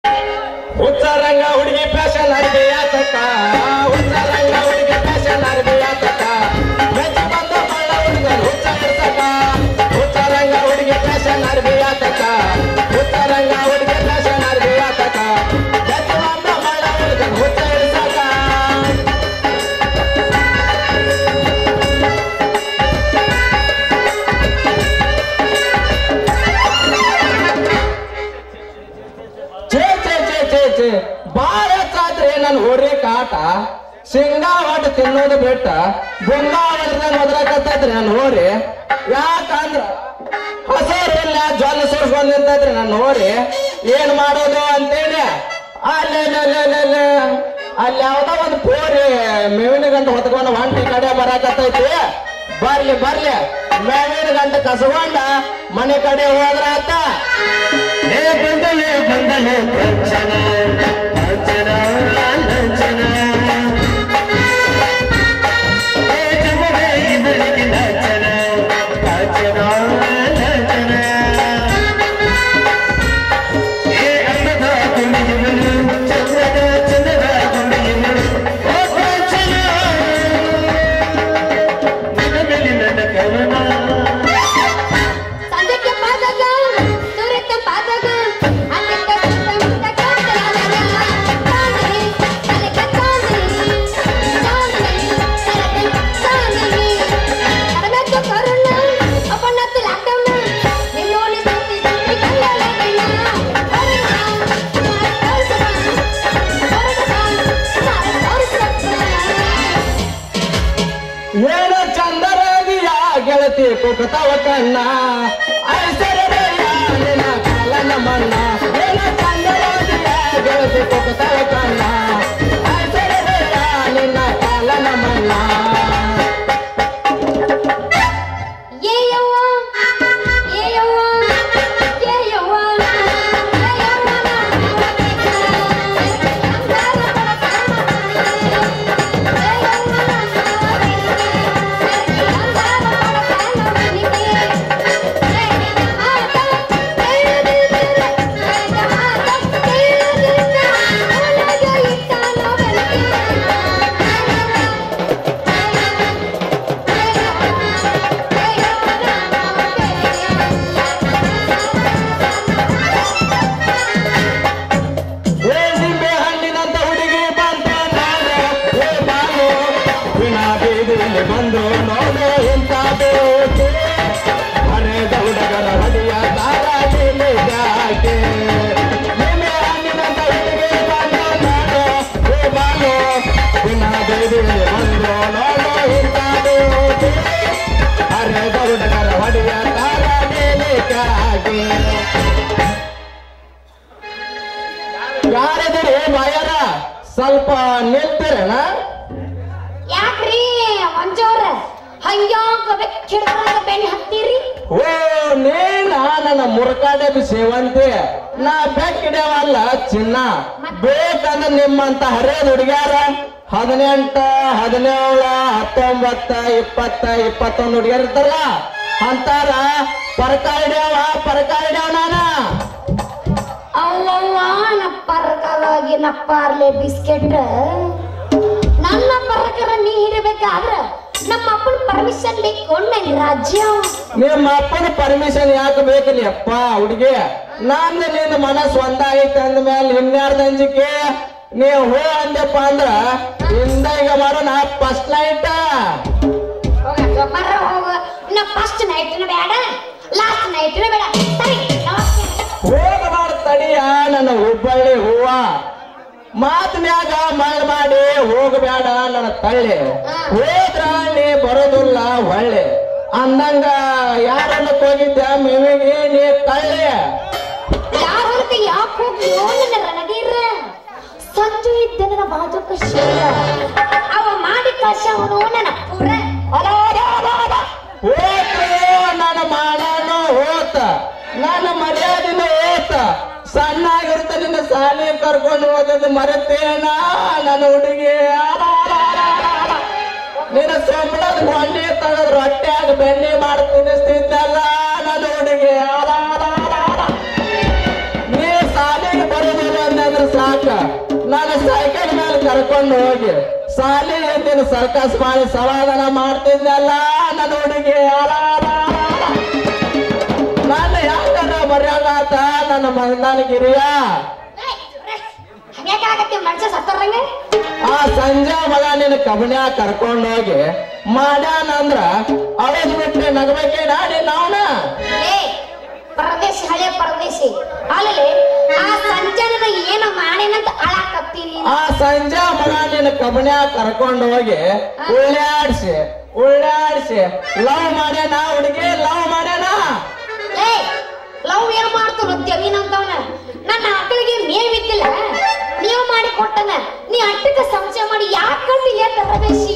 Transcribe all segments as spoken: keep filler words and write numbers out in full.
ಹುಚ್ಚರಂಗ ಹುಡುಗಿ ಫ್ಯಾಷನ್ ಅರ್ಬಿ ಆತಕ ಹುಚ್ಚರಂಗ ಹುಡುಗಿ ಫ್ಯಾಷನ್ ಅರ್ಬಿ ಆತಕ ಮೆಚ್ಚ ಬಂದ ಮಳ್ಳ ಹುಡುಗ ಹುಚ್ಚ ಇರ್ತಕ ಹುಚ್ಚರಂಗ ಹುಡುಗಿ ಫ್ಯಾಷನ್ ಅರ್ಬಿ ಆತಕ ಹುಚ್ಚರಂಗ ಹುಡುಗಿ ಫ್ಯಾಷನ್ ಅರ್ಬಿ ಆತಕ ಮೆಚ್ಚ ಬಂದ ಮಳ್ಳ ಹುಡುಗ ಹುಚ್ಚ ಇರ್ತಕ ಬಾಳ ಹೆಚ್ಚಾದ್ರೆ ನನ್ ಹೊರಿ ಕಾಟ ಶೇಂಗಾ ಹೊಟ್ಟು ತಿನ್ನೋದು ಬಿಟ್ಟ ಬೊಂಗಾ ಹೊಡೆದಾಗ ಮೊದಲಾಕತ್ತೈತ್ರಿ ನನ್ ಹೋರಿ ಯಾಕಂದ್ರ ಹಸರಿಲ್ಲ ಜ್ವಲ ಸೋರ್ಸ್ಕೊಂಡ್ ನಿಂತೈತ್ರಿ ನನ್ ಹೋರಿ ಏನ್ ಮಾಡೋದು ಅಂತೇಳಿ ಅಲ್ಲಿ ಅಲ್ಲಿ ಯಾವ್ದೋ ಒಂದು ಪೋರಿ ಮೇವಿನ ಗಂಟ ಹೊತ್ಕೊಂಡು ಹೊಂಟಿ ಕಡೆ ಬರಾಕತ್ತೈತಿ ಬರ್ಲಿ ಬರ್ಲಿ ಮೇವಿನ ಗಂಟ ಕಸಗೊಂಡ ಮನೆ ಕಡೆ ಹೋದ್ರ ಆತ ಬಂದಲೆ ಬಂದಲೆ ಕಂಚನ ಕಂಚನ ಲಾಂಛನ ಏ ಜಗವೇ ಇದರಿಗೆ ಲಾಂಛನ ಕಾಂಚನ ಲಾಂಛನ ಏ ಅನ್ನದ ಕುಣಿಯುವನು ಚಂದ್ರದ ಚಂದ್ರದ ಕುಣಿಯುವನು ಓ ಕಾಂಚನ ನಿನ್ನ ಮೇಲೆ ನನ್ನ ಕವನ ಏನ ಚಂದರಾಗಿಯ ಗೆಳತಿ ಕುಕತವ ಕಣ್ಣ ಐಶ್ವರ್ಯ ನಿನ್ನ ಕಾಲನ ಮಣ್ಣ ಏನ ಚಂದರಾಗಿಯ ಗೆಳತಿ ಕುಕತವ ಕಣ್ಣ ಐಶ್ವರ್ಯ ನಿನ್ನ ಕಾಲನ ಮಣ್ಣ ಬಂದು ನೋಡು ಇಂಥ ಬೇಕು ಹರೆದ ಹುಡುಗರ ಹಡಿಯ ತಾರಾಗಿಲೆ ಜಾಕೆ ನಿನ್ನೆ ಹಣ್ಣಿನಂತ ಹುಡುಗಿ ಬಂದು ನೋಡು ಹೇ ಬಾಲು ದಿನ ಬೇದಿಲೆ ಬಂದು ನೋಡು ಇಂಥ ಬೇಕು ಹರೆದ ಹುಡುಗರ ಹಡಿಯ ತಾರಾಗಿಲೆ ಜಾಕೆ ಯಾರಿದ್ದೀರಿ ಬಾಯರ ಸ್ವಲ್ಪ ನಿಲ್ತೀರಣ ಯಾಕ್ರಿ ಮಂಜೋರ ಹಂಗ್ಯಾಕ ಬೆಕ್ಕಿಡ್ದಾಗ ಬೆಣ್ಣೆ ಹತ್ತೀರಿ ಓ ನೀನ ನನ್ನ ಮುರ್ಕಾಡೆ ಸೇವಂತಿ ನಾ ಬೆಕ್ಕಿಡವಲ್ಲ ಚಿನ್ನ ಬೇಕಂದ್ರೆ ನಿಮ್ಮಂತ ಹರಿಯದ ಹುಡುಗ್ಯಾರ ಹದಿನೆಂಟ ಹದಿನೇಳ ಹತ್ತೊಂಬತ್ತ ಇಪ್ಪತ್ತ ಇಪ್ಪತ್ತೊಂದು ಹುಡುಗ್ಯಾರ ಇರ್ತಾರಲ್ಲ ಅಂತಾರ ಪರಕ ಹಿಡಿಯವ ಪರಕ ಹಿಡಿಯವ ನಾನ ಅವ್ವ ನಪ್ಪರ್ಕಾಗಿ ನಪ್ಪಾರ್ಲೆ ಬಿಸ್ಕೆಟ್ ನನ್ನ ಪರಕರ ನೀ ಹಿಡಬೇಕಾದ್ರ ನಮ್ಮ ಅಪ್ಪನ ಪರ್ಮಿಷನ್ ಬೇಕು ರಾಜ್ಯ ನಿಮ್ಮ ಅಪ್ಪನ ಪರ್ಮಿಷನ್ ಯಾಕೆ ಬೇಕಲ್ಲಿ ಅಪ್ಪ ಹುಡುಗಿ ನಂದು ನಿನ್ನ ಮನಸ್ಸು ಒಂದಾಗೈತೆ ಅಂದ್ಮೇಲೆ ಇನ್ಯಾರ್ದ ಅಂಜಿಕೆ ನೀವು ಹೋ ಅಂದಪ್ಪ ಅಂದ್ರ ಇಂದ ಈಗ ಮಾಡೋ ನಾ ಫಸ್ಟ್ ನೈಟ್ ಮರ ಹೋಗ ನಾ ಫಸ್ಟ್ ನೈಟ್ ಬೇಡ ಲಾಸ್ಟ್ ನೈಟ್ ಬೇಡ ಸರಿ ಹೋಗಬಾರ್ದು ತಡಿಯ ನನ್ನ ಹುಬ್ಬಳ್ಳಿ ಹೂವ ಮಾತಿನ್ಯಾಗ ಮಳ್ ಮಾಡಿ ಹೋಗಬೇಡ ನನ್ನ ತಳ್ಳಿ ಹೋದ್ರ ನೀ ಬರೋದಿಲ್ಲ ಹೊಳ್ಳಿ ಅಂದಂಗ ಯಾರನ್ನ ಹೋಗಿದ್ದ ಮೇವಿಗೆ ನೀ ಕಳ್ಳಿ ಯಾರ ಯಾಕೆ ಹೋಗಿ ನನ್ನ ರಣಗೀರ ಸಂಜು ಇದ್ದ ನನ್ನ ಬಾಜುಕ ಶೀಲ ಅವ ಮಾಡಿ ಕಳ್ಸ ಅವನು ನನ್ನ ಪುರ ಹೋತು ನನ್ನ ಮಾನನು ಹೋತ ನನ್ನ ಮರ್ಯಾದಿನ ಹೋತ ಸಣ್ಣಾಗಿರ್ತ ನಿನ್ನ ಸಾಲಿ ಕರ್ಕೊಂಡು ಹೋಗೋದು ಮರೆತೇನ ನನ್ನ ಹುಡುಗಿ ನಿನ್ನ ಸಂಬಳದ ಗೊಂಡಿ ತಗದ್ ರೊಟ್ಟ್ಯಾಗ ಬೆಣ್ಣೆ ಮಾಡಿ ತಿನ್ನಿಸ್ತಿದ್ದಲ್ಲ ನನ್ನ ಹುಡುಗಿ ನೀ ಸಾಲಿಗೆ ಬರೋದಿಲ್ಲ ಕರ್ಕೊಂಡು ಹೋಗಿ ಸಾಲಿ ಎದ್ದಿನ ಸರ್ಕಸ್ ಮಾಡಿ ಸಮಾಧಾನ ಮಾಡ್ತಿದ್ದಲ್ಲ ನನ್ನ ಹುಡುಗಿ. ನನ್ನ ಯಾಕಂದ್ರ ಮರ್ಯಾದಾತ ನನ್ನ ಮಗನಿಗಿರಿಯ ಆ ಸಂಜೆ ಮಗ ನಿನ್ನ ಕಬನ್ಯಾ ಕರ್ಕೊಂಡೋಗಿ ಮಾಡ್ಯಾನಂದ್ರ ಅವಳ್ ಬಿಟ್ರೆ ನಗಬೇಕೆ ನಾಡಿ ನಾವನ ಪರದೇಶಿ ಹಳೆ ಪರದೇಶಿ ಅಲ್ಲಿ ಆ ಸಂಜೆದ ಏನ ಮಾಡೇನಂತ ಅಳಾಕತ್ತೀನಿ. ಆ ಸಂಜೆ ಮಗ ನಿನ್ನ ಕಬನ್ಯಾ ಕರ್ಕೊಂಡೋಗಿ ಉಳ್ಳಾಡ್ಸಿ ಉಳ್ಳಾಡ್ಸಿ ಲವ್ ಮಾಡ್ಯಾನ ಹುಡುಗಿ ಲವ್ ಮಾಡ್ಯಾನ. ಏ ಲವ್ ಏನ್ ಮಾಡ್ತು ದೇವಿನಂತವನ ನನ್ನ ಅಕ್ಕಳಿಗೆ ಮೇವಿದ್ದಿಲ್ಲ ನೀವು ಮಾಡಿ ಕೊಟ್ಟನ ನೀ ಅಟ್ಟಕ್ಕೆ ಸಂಶಯ ಮಾಡಿ ಯಾಕಂದಿಲ್ಲ ಪರದೇಶಿ.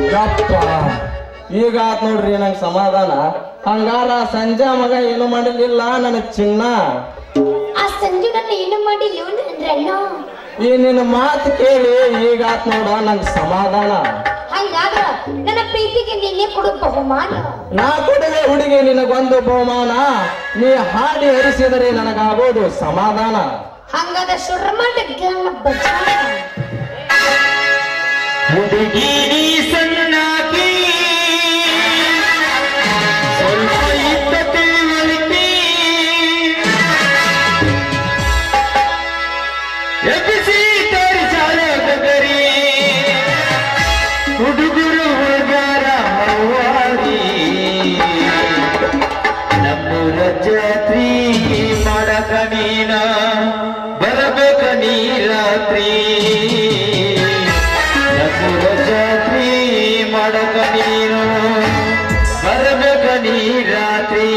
ಈಗ ಆತ್ ನೋಡ್ರಿ ನಂಗೆ ಸಮಾಧಾನ. ಹಂಗಾರ ಸಂಜೆ ಮಗ ಏನು ಮಾಡಲಿಲ್ಲ ನನ್ನ ಚಿನ್ನ. ಆ ಸಂಜೆ ನನ್ನ ಏನು ಮಾಡಿಲ್ಲ ಅಂದ್ರಣ್ಣ. ಈ ನಿನ್ನ ಮಾತು ಕೇಳಿ ಈಗ ಆತ್ ನೋಡ ನಂಗೆ ಸಮಾಧಾನ. ಹಂಗಾದ್ರ ನನ್ನ ಪ್ರೀತಿಗೆ ನಿನ್ನೆ ಕೊಡು ಬಹುಮಾನ. ನಾ ಕೊಡುವೆ ಹುಡುಗಿ ನಿನಗೊಂದು ಬಹುಮಾನ. ನೀ ಹಾಡಿ ಹರಿಸಿದರೆ ನನಗಾಗೋದು ಸಮಾಧಾನ. ಹಂಗಾದ್ರೆ ಶುರ್ಮಂಡ ಗಂಗ ಬಚಾನ ಹುಡುಗಿ ಸಣ್ಣಾಗಿ ಸ್ವಲ್ಪ ಇದ್ದತೆ ಒಳಗೆ ಎಬ್ಬಿಸಿ ತೋರಿಸಾಲ ಗಗರಿ ಹುಡುಗರು ಹುಡುಗರ ಹವಾರಿ ನಮ್ಮೂರ ಜಾತ್ರಿ ಮಾಡಕ ನೀನ ಬರಬೇಕ ನೀ ರಾತ್ರಿ. ನಮ್ಮೂರ ಜಾತ್ರಿ ಮಾಡಕ ನೀನು ಬರಬೇಕ ನೀ ರಾತ್ರಿ.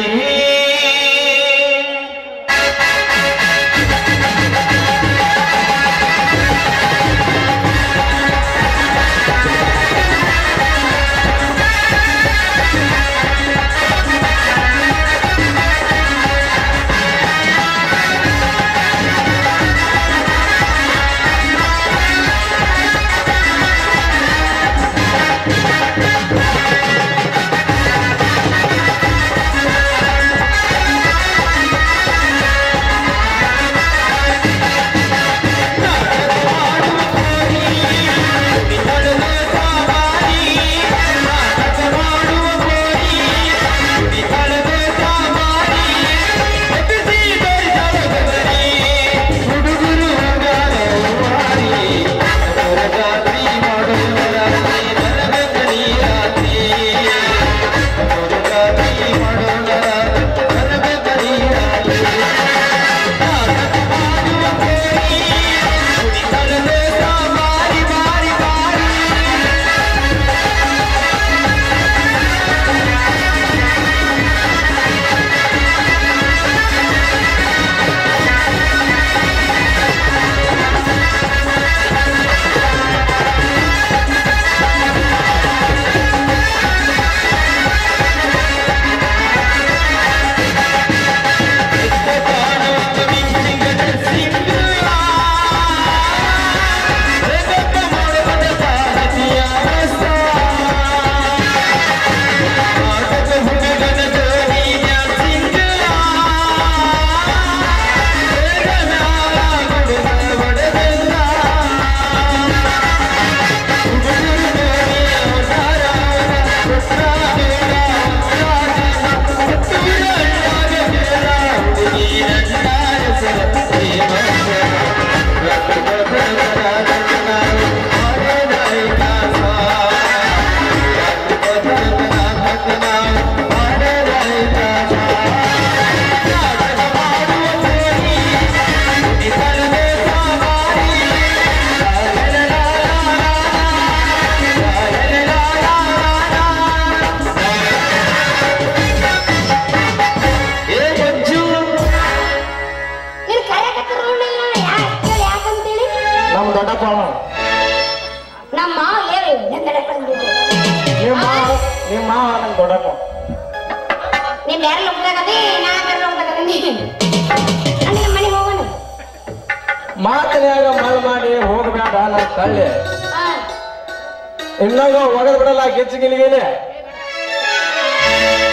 ಮಾತನ್ಯಾಗ ಮಲ್ ಮಾಡಿ ಹೋಗಬೇಡ ನನ್ನ ಕಳ್ಳಿ. ಇನ್ನೊಂದು ಒಗದ್ ಬಿಡಲ್ಲ ಗಿಚ್ಚ ಗಿಲಿಗಿಲಿ.